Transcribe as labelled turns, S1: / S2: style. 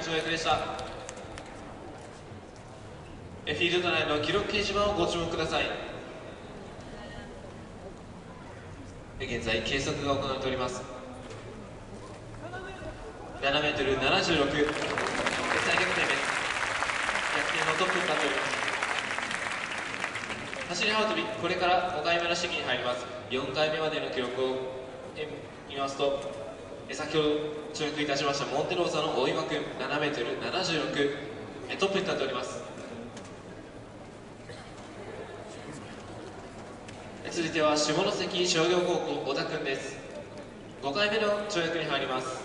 S1: 跳躍でした。フィールド内の記録掲示板をご注目ください。現在計測が行われております。7m76、再逆転です。逆転のトップに立っております。走り幅跳び、これから5回目の試技に入ります。4回目までの記録を見ますと、先ほど跳躍いたしましたモンテローザの大岩君 7m76、トップに立っております。続いては下関商業高校小田君です。5回目の跳躍に入ります。